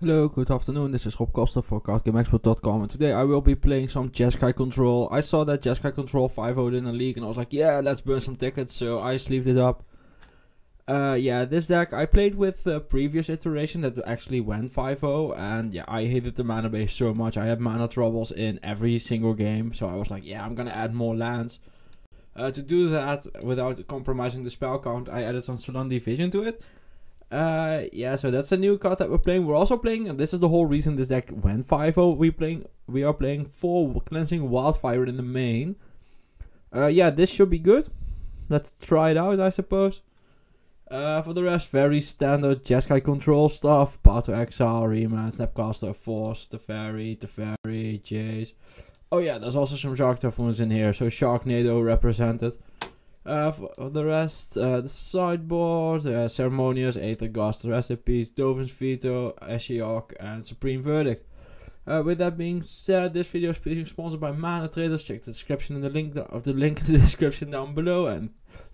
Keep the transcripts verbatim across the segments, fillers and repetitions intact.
Hello, good afternoon, this is Rob Costa for card game expert dot com, and today I will be playing some Jeskai Control. I saw that Jeskai Control five oh'd in a league and I was like, yeah, let's burn some tickets, so I sleeved it up. Uh, yeah, this deck I played with the previous iteration that actually went five oh, and yeah, I hated the mana base so much. I had mana troubles in every single game, so I was like, yeah, I'm gonna add more lands. Uh, to do that without compromising the spell count, I added some Salandhi Vision to it. Uh, yeah, so that's a new card that we're playing. We're also playing, and this is the whole reason this deck went five oh. We playing, we are playing four Cleansing Wildfire in the main. Uh, yeah, this should be good. Let's try it out, I suppose. Uh, for the rest, very standard Jeskai Control stuff. Path to Exile, Remand, Snapcaster, Force, Teferi, Teferi, Jace. Oh yeah, there's also some Shark Typhoons in here, so Sharknado represented. Uh, for the rest, uh, the sideboard, uh, Ceremonious, Aethergast, Recipes, Dovin's Veto, Ashiok, and Supreme Verdict. Uh, with that being said, this video is being sponsored by Mana Traders. Check the description in the link of the link in the description down below. And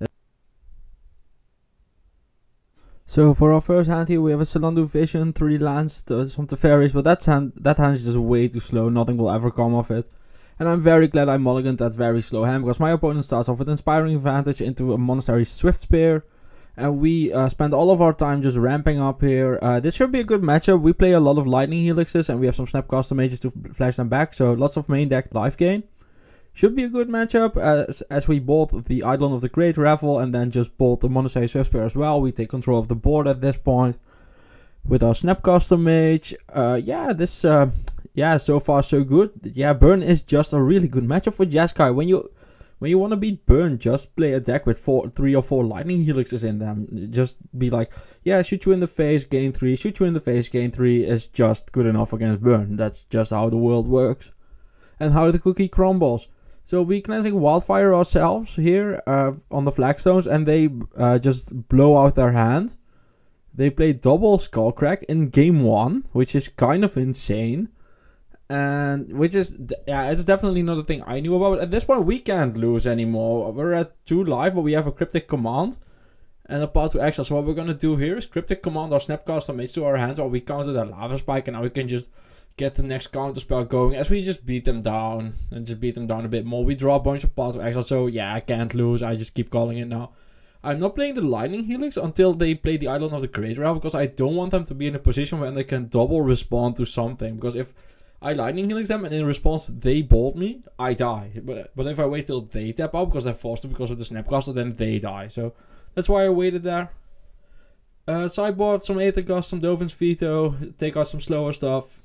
so for our first hand here, we have a Salandhi Vision, three lands, some Teferis, but that hand that hand is just way too slow. Nothing will ever come of it. And I'm very glad I mulliganed that very slow hand, because my opponent starts off with Inspiring Advantage into a Monastery Swift Spear. And we uh, spend all of our time just ramping up here. Uh, this should be a good matchup. We play a lot of Lightning Helixes and we have some Snapcaster Mages to flash them back. So lots of main deck life gain. Should be a good matchup as, as we bolt the Eidolon of the Great Ravel and then just bolt the Monastery Swift Spear as well. We take control of the board at this point with our Snapcaster Mage. Uh, yeah, this... Uh, Yeah, so far so good. Yeah, Burn is just a really good matchup for Jeskai. When you when you want to beat Burn, just play a deck with four, three or four Lightning Helixes in them. Just be like, yeah, shoot you in the face, gain three. Shoot you in the face, gain three is just good enough against Burn. That's just how the world works. And how the cookie crumbles. So we Cleansing Wildfire ourselves here uh, on the Flagstones, and they uh, just blow out their hand. They play double Skullcrack in game one, which is kind of insane. And which is, yeah, it's definitely not a thing I knew about. At this point, we can't lose anymore. We're at two live, but we have a Cryptic Command and a Path to Exile. So what we're going to do here is Cryptic Command our Snapcaster Mage to our hands while we counter the Lava Spike. And now we can just get the next counter spell going as we just beat them down. And just beat them down a bit more. We draw a bunch of Path to Exile. So yeah, I can't lose. I just keep calling it now. I'm not playing the Lightning Helix until they play the Eidolon of the Great Ravel, because I don't want them to be in a position where they can double respond to something. Because if I Lightning Helix them and in response they bolt me, I die. But, but if I wait till they tap out because they're forced to because of the Snapcaster, then they die. So that's why I waited there. Uh, sideboard, some Aethergast, some Dovin's Veto, take out some slower stuff.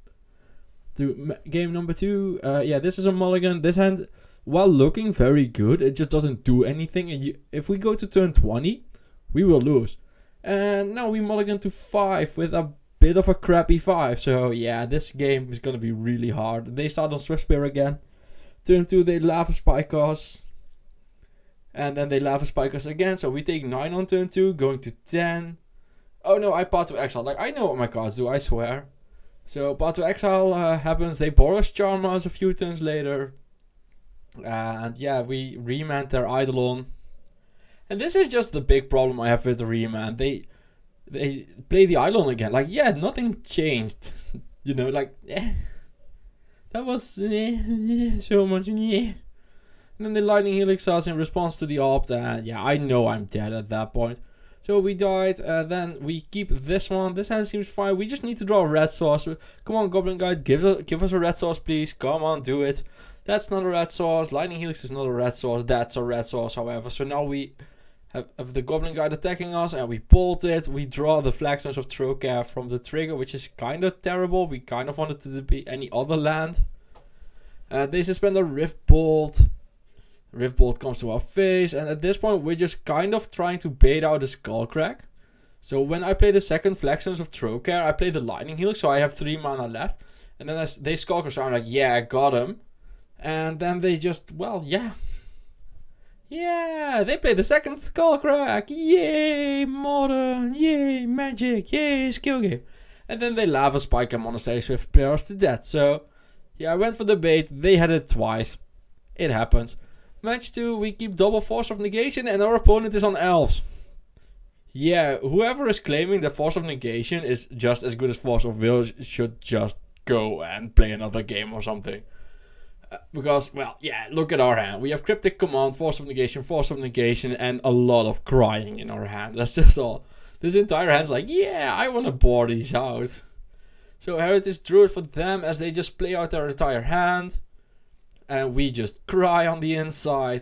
To game number two, uh, yeah, this is a mulligan. This hand, while looking very good, it just doesn't do anything. And you, if we go to turn twenty, we will lose. And now we mulligan to five with a bit of a crappy five. So yeah, this game is gonna be really hard. They start on Swift Spear again. Turn two, they Lava Spike us. And then they Lava Spike us again. So we take nine on turn two, going to ten. Oh no, I Path to Exile. Like, I know what my cards do, I swear. So Path to Exile uh, happens. They Boros Charm us a few turns later. And yeah, we remand their Eidolon. And this is just the big problem I have with the remand. They they play the Eidolon again. Like, yeah, nothing changed. You know, like, eh. That was eh, so much eh. And then the Lightning Helix us in response to the opt. And yeah, I know I'm dead at that point. So we died. Uh, then we keep this one. This hand seems fine. We just need to draw a red source. Come on, Goblin Guide, give us, give us a red source, please. Come on, do it. That's not a red source. Lightning Helix is not a red source. That's a red source, however. So now we have, have the Goblin Guide attacking us, and we bolt it. We draw the Flagstones of Trocare from the trigger, which is kind of terrible. We kind of wanted it to be any other land. Uh, they suspend a Rift Bolt. Rift Bolt comes to our face, and at this point we're just kind of trying to bait out the Skullcrack. So when I play the second Flagstones of Trocare, I play the Lightning Helix, so I have three mana left. And then as they Skullcrack, so I'm like, yeah, I got him. And then they just, well, yeah. Yeah, they play the second Skullcrack. Yay, modern. Yay, magic. Yay, skill game. And then they Lava Spike and Monastery Swift Spear us to death. So, yeah, I went for the bait. They had it twice. It happens. Match two, we keep double Force of Negation and our opponent is on Elves. Yeah, whoever is claiming that Force of Negation is just as good as Force of Will should just go and play another game or something. Uh, because, well, yeah, look at our hand. We have Cryptic Command, Force of Negation, Force of Negation, and a lot of crying in our hand. That's just all. This entire hand's like, yeah, I want to bore these out. So Heritage Druid for them as they just play out their entire hand. And we just cry on the inside.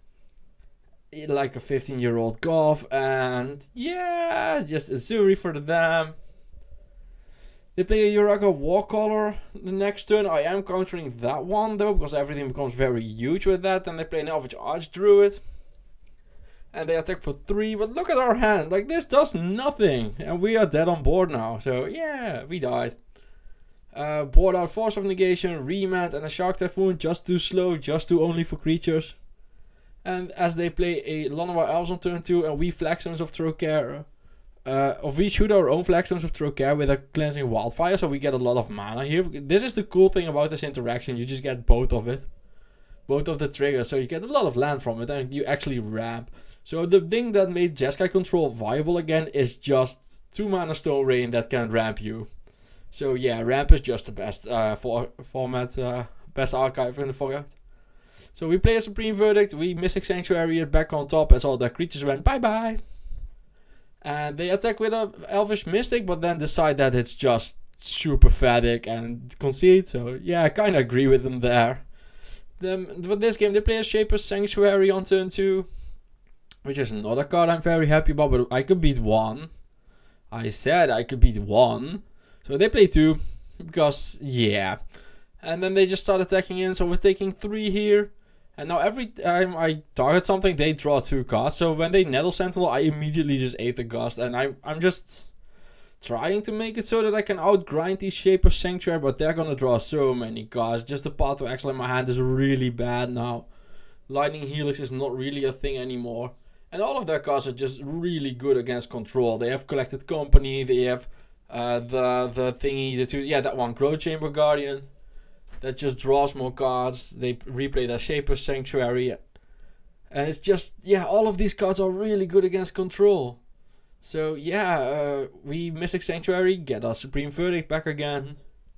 Like a fifteen year old golf. And yeah, just Azuri for them. They play a Uraga Warcaller the next turn. I am countering that one though, because everything becomes very huge with that. Then they play an Elvish Archdruid. And they attack for three. But look at our hand. Like, this does nothing. And we are dead on board now. So yeah, we died. Uh, board out Force of Negation, Remand, and a Shark Typhoon. Just too slow, just too only for creatures. And as they play a Llanowar Elves on turn two, and we Flagstones of Trocare. Uh, or we shoot our own Flagstones of Trocare with a Cleansing Wildfire, so we get a lot of mana here. This is the cool thing about this interaction, you just get both of it. Both of the triggers, so you get a lot of land from it, and you actually ramp. So the thing that made Jeskai control viable again is just two mana Stone Rain that can ramp you. So yeah, ramp is just the best uh, for format, uh, best archive in the format. So we play a Supreme Verdict, we Mystic Sanctuary it back on top as all the creatures went bye bye. And they attack with a Elvish Mystic, but then decide that it's just super pathetic and concede. So yeah, I kind of agree with them there. Then for this game, they play a Shaper's Sanctuary on turn two, which is not a card I'm very happy about, but I could beat one. I said I could beat one. So they play two, because yeah. And then they just start attacking in, so we're taking three here. And now every time I target something, they draw two cards. So when they Nettle Sentinel, I immediately just ate the Gust. And I, I'm just trying to make it so that I can outgrind these Shaper's Sanctuary, but they're gonna draw so many cards. Just the Path to Exile in my hand is really bad now. Lightning Helix is not really a thing anymore. And all of their cards are just really good against control. They have Collected Company, they have uh, the the thingy, the two, yeah, that one, Growth Chamber Guardian. That just draws more cards. They replay their Shaper's Sanctuary. And it's just, yeah, all of these cards are really good against control. So yeah, uh, we Mystic Sanctuary, get our Supreme Verdict back again.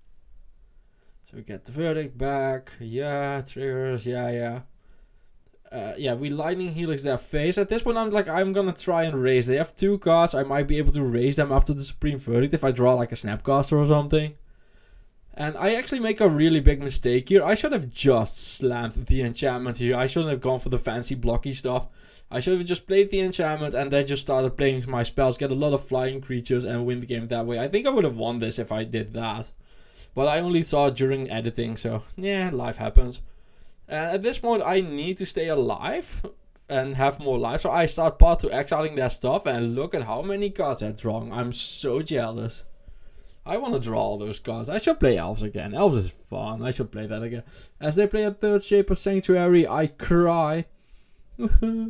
So we get the Verdict back, yeah, triggers, yeah, yeah. Uh, yeah, we Lightning Helix their face. At this point, I'm like, I'm gonna try and raise. They have two cards, I might be able to raise them after the Supreme Verdict if I draw like a Snapcaster or something. And I actually make a really big mistake here. I should have just slammed the enchantment here. I shouldn't have gone for the fancy blocky stuff. I should have just played the enchantment and then just started playing my spells, get a lot of flying creatures and win the game that way. I think I would have won this if I did that. But I only saw it during editing, so yeah, life happens. And at this point I need to stay alive and have more life. So I start Path to Exiling their stuff and look at how many cards I draw. I'm so jealous. I want to draw all those cards. I should play Elves again. Elves is fun. I should play that again. As they play a third Shaper's Sanctuary, I cry. Wow,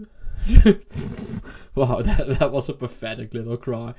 that, that was a pathetic little cry.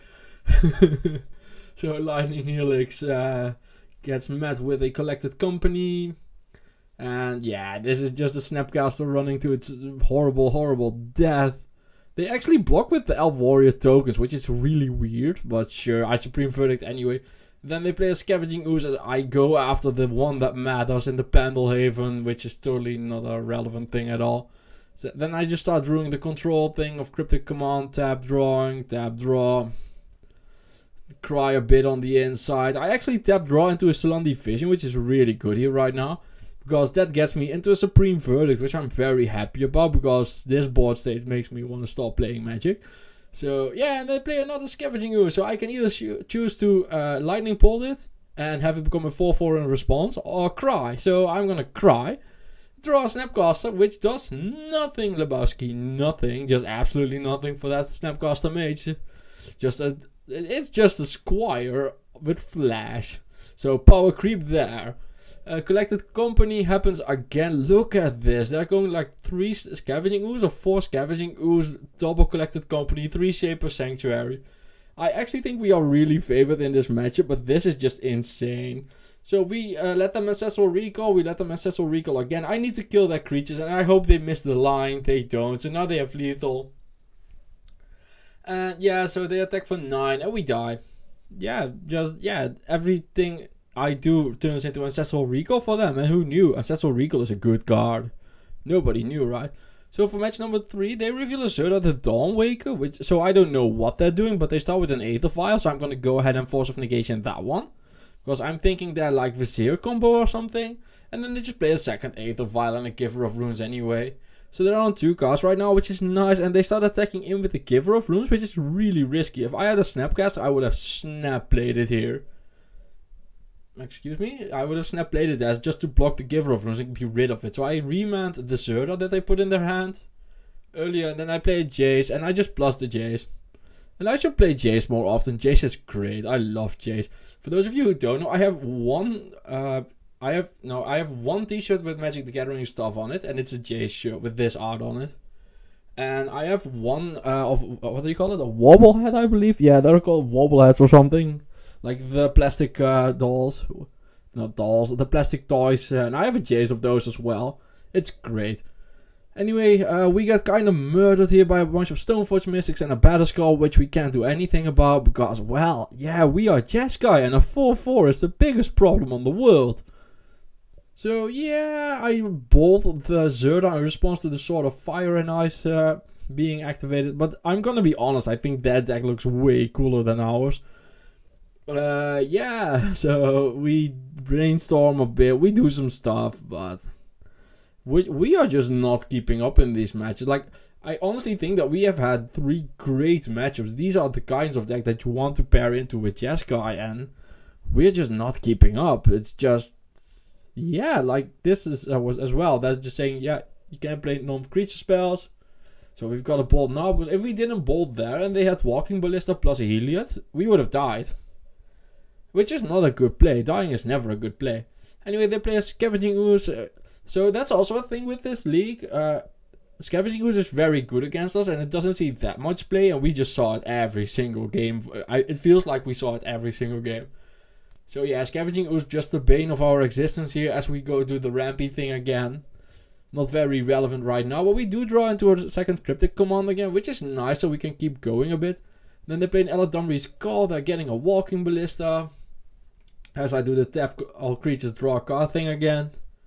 So Lightning Helix uh, gets met with a Collected Company. And yeah, this is just a Snapcaster running to its horrible, horrible death. They actually block with the Elf Warrior tokens, which is really weird. But sure, I Supreme Verdict anyway. Then they play a Scavenging Ooze as I go after the one that matters in the Pendelhaven, which is totally not a relevant thing at all. So then I just start doing the control thing of Cryptic Command, tap drawing, tap draw. Cry a bit on the inside. I actually tap draw into a Selandi Vision, which is really good here right now. Because that gets me into a Supreme Verdict, which I'm very happy about, because this board state makes me want to stop playing Magic. So yeah, and they play another Scavenging Ooze, so I can either choose to uh, Lightning Bolt it and have it become a four four in response, or cry. So I'm gonna cry, draw a Snapcaster, which does nothing, Lebowski, nothing, just absolutely nothing for that Snapcaster mage. Just a, it's just a Squire with Flash. So power creep there. Uh, Collected Company happens again. Look at this. They're going like three Scavenging Ooze or four Scavenging Ooze, double Collected Company, three Shaper's Sanctuary. I actually think we are really favored in this matchup, but this is just insane. So we uh, let them Ancestral Recall. We let them Ancestral Recall again. I need to kill their creatures, and I hope they miss the line. They don't. So now they have lethal. And yeah, so they attack for nine and we die. Yeah, just, yeah, everything I do turns into Ancestral Recall for them. And who knew? Ancestral Recall is a good card. Nobody knew, right? So for match number three, they reveal a Zerda the Dawnwaker, which, so I don't know what they're doing, but they start with an Aether Vial, so I'm gonna go ahead and Force of Negation that one. Because I'm thinking they're like Vizier combo or something. And then they just play a second Aether Vial and a Giver of Runes anyway. So they're on two cards right now, which is nice, and they start attacking in with the Giver of Runes, which is really risky. If I had a Snapcaster, I would have snap played it here. Excuse me? I would have snap played it as just to block the Giver of Runes and be rid of it. So I remand the Zerda that they put in their hand earlier, and then I play Jace, and I just plus the Jace. And I should play Jace more often. Jace is great. I love Jace. For those of you who don't know, I have one uh I have no I have one t-shirt with Magic the Gathering stuff on it, and it's a Jace shirt with this art on it. And I have one uh of what do you call it? A wobblehead, I believe. Yeah, they're called wobbleheads or something. Like the plastic uh, dolls, not dolls, the plastic toys, uh, and I have a Jace of those as well. It's great. Anyway, uh, we got kind of murdered here by a bunch of Stoneforge Mystics and a Batterskull, which we can't do anything about because, well, yeah, we are Jeskai and a four four is the biggest problem on the world. So yeah, I bowled the Zerda in response to the Sword of Fire and Ice uh, being activated, but I'm gonna be honest, I think that deck looks way cooler than ours. Uh, yeah, so we brainstorm a bit, we do some stuff, but we, we are just not keeping up in these matches. Like, I honestly think that we have had three great matchups. These are the kinds of deck that you want to pair into with Jeskai, and we're just not keeping up. It's just, yeah, like this is uh, was as well. That's just saying, yeah, you can't play non-creature spells. So we've got a bolt now, because if we didn't bolt there and they had Walking Ballista plus a Heliod, we would have died. Which is not a good play. Dying is never a good play. Anyway, they play a Scavenging Ooze. Uh, so that's also a thing with this league. Uh, Scavenging Ooze is very good against us, and it doesn't see that much play, and we just saw it every single game. I, it feels like we saw it every single game. So yeah, Scavenging Ooze just the bane of our existence here as we go do the Rampy thing again. Not very relevant right now, but we do draw into our second Cryptic command again, which is nice, so we can keep going a bit. Then they play an Eladamri's Call, they're getting a Walking Ballista. As I do the tap all creatures draw a card thing again.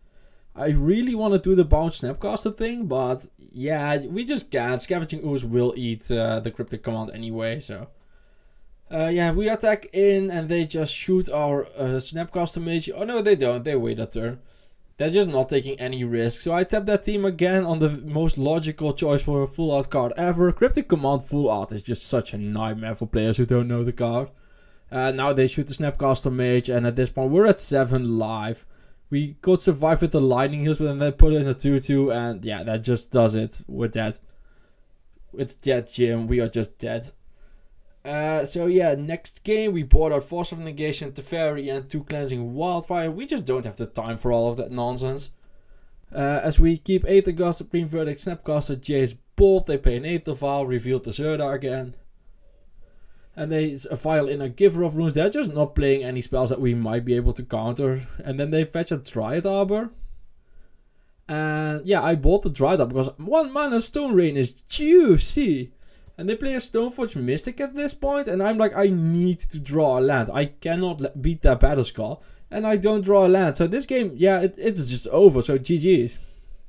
I really want to do the Bound Snapcaster thing, but yeah, we just can't. Scavenging Ooze will eat uh, the Cryptic command anyway, so. Uh, yeah, we attack in and they just shoot our uh, Snapcaster Mage. Oh no, they don't, they wait a turn. They're just not taking any risk. So I tap that team again on the most logical choice for a full art card ever. Cryptic command full art is just such a nightmare for players who don't know the card. Uh, now they shoot the Snapcaster Mage, and at this point we're at seven live. We could survive with the Lightning Heals, but then they put in a two two, and yeah, that just does it. We're dead. It's dead, Jim. We are just dead. Uh, so yeah, next game we bought out Force of Negation, Teferi, and two Cleansing Wildfire. We just don't have the time for all of that nonsense. Uh, as we keep Aether Gust, Supreme Verdict, Snapcaster, Jace, Bolt. They play an Aether Vial, reveal the Zerda again. And they file in a Giver of Runes. They're just not playing any spells that we might be able to counter. And then they fetch a Dryad Arbor. And yeah, I bought the Dryad Arbor because one mana Stone Rain is juicy. And they play a Stoneforge Mystic at this point. And I'm like, I need to draw a land. I cannot beat that Batterskull. And I don't draw a land. So this game, yeah, it, it's just over. So G G's.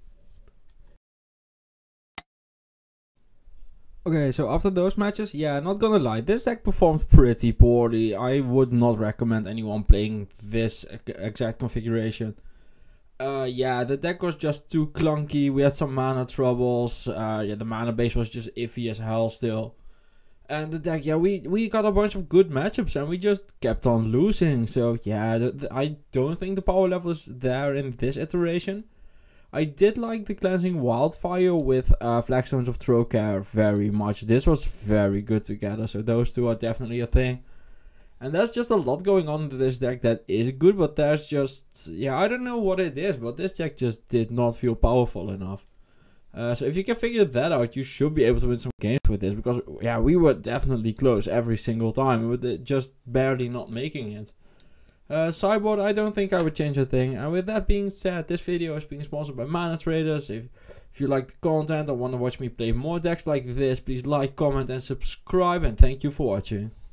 Okay, so after those matches, yeah, not gonna lie, this deck performed pretty poorly. I would not recommend anyone playing this exact configuration. Uh, yeah, the deck was just too clunky. We had some mana troubles. Uh, yeah, the mana base was just iffy as hell still. And the deck, yeah, we, we got a bunch of good matchups and we just kept on losing. So yeah, the, the, I don't think the power level is there in this iteration. I did like the Cleansing Wildfire with uh, Flagstones of Trocare very much. This was very good together, so those two are definitely a thing. And there's just a lot going on in this deck that is good, but there's just, yeah, I don't know what it is, but this deck just did not feel powerful enough. Uh, so if you can figure that out, you should be able to win some games with this, because, yeah, we were definitely close every single time. We were just barely not making it. Uh, Sideboard, I don't think I would change a thing. And with that being said, this video is being sponsored by Mana Traders. If, if you like the content or want to watch me play more decks like this, please like, comment and subscribe. And thank you for watching.